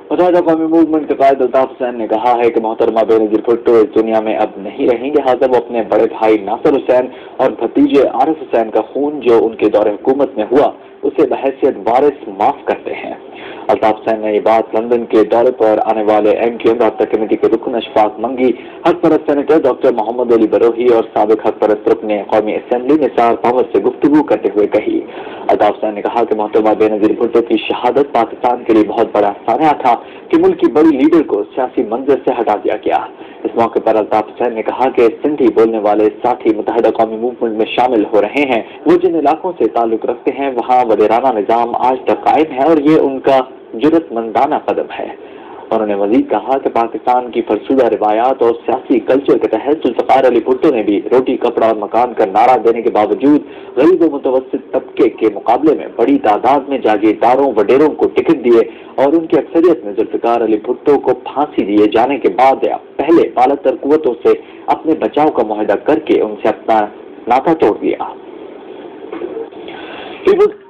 متحدہ قومی موومنٹ کے قائد الطاف حسین نے کہا ہے کہ محترمہ بینظیر بھٹو اس دنیا میں اب نہیں رہیں، لہٰذا وہ اپنے بڑے بھائی ناصر حسین اور بھتیجے عارف حسین کا خون جو ان کے دور حکومت میں ہوا اسے بحیثیت وارث معاف کرتے ہیں۔ الطاف حسین نے یہ بات لندن کے دورے پر آنے والے MQM رابطہ کمیٹی کے رکن اشفاق منگی، حق پرست سینیٹر ڈاکٹر محمد علی بروہی اور سابق حق پرست رکن قومی اسمبلی نثار پاور سے گفتگو کرتے ہوئے کہی۔ الطاف حسین نے کہا کہ محترمہ بینظیر بھٹو کی شہادت پاکستان کے لیے بہت بڑا سانحہ تھا کہ ملک کی بڑی لیڈر کو سیاسی منظر سے ہٹا دیا گیا۔ اس موقع پر الطاف حسین نے کہا کہ سندھی بولنے والے ساتھی متحدہ قومی موومنٹ میں شامل ہو رہے ہیں، وہ جن علاقوں سے تعلق رکھتے ہیں وہاں وزیرانہ نظام آج تک قائم ہے اور یہ ان کا جرأت مندانہ قدم ہے۔ انہوں نے مزید کہا کہ پاکستان کی فرسودہ روایات اور سیاسی کلچر کے تحت ذوالفقار علی بھٹو نے بھی روٹی کپڑا اور مکان کا نعرہ دینے کے باوجود غریب و متوسط طبقے کے مقابلے میں بڑی تعداد میں جاگیرداروں وڈیروں کو ٹکٹ دیے اور ان کی اکثریت نے ذوالفقار علی بھٹو کو پھانسی دیے جانے کے بعد پہلے بالاتر قوتوں سے اپنے بچاؤ کا معاہدہ کر کے ان سے اپنا ناطا توڑ دیا۔